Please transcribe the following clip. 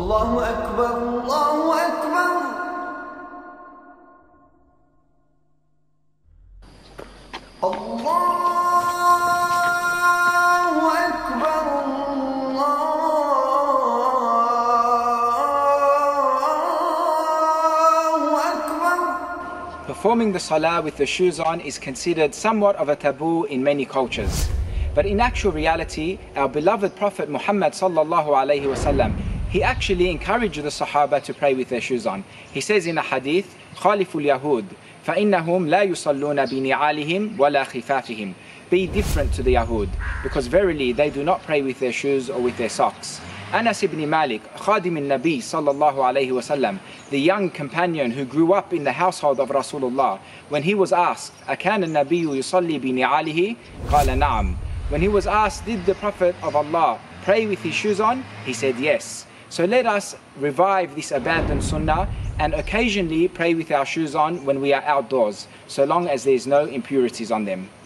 الله أكبر الله أكبر. Performing the salah with the shoes on is considered somewhat of a taboo in many cultures. But in actual reality, our beloved Prophet Muhammad sallallahu alaihi wasallam, he actually encouraged the Sahaba to pray with their shoes on. He says in a hadith, خَالِفُ الْيَهُودِ فَإِنَّهُمْ لَا يُصَلُّونَ بِنِعَالِهِمْ وَلَا خِفَافِهِمْ. Be different to the Yahud, because verily they do not pray with their shoes or with their socks. Anas ibn Malik, Khadim al-Nabi sallallahu alayhi wasallam, the young companion who grew up in the household of Rasulullah, when he was asked, أَكَانَ النَّبِيُّ يُصَلِّي بِنِعَالِهِ قَالَ نَعَمْ. When he was asked, did the Prophet of Allah pray with his shoes on? He said yes. So let us revive this abandoned sunnah and occasionally pray with our shoes on when we are outdoors, so long as there is no impurities on them.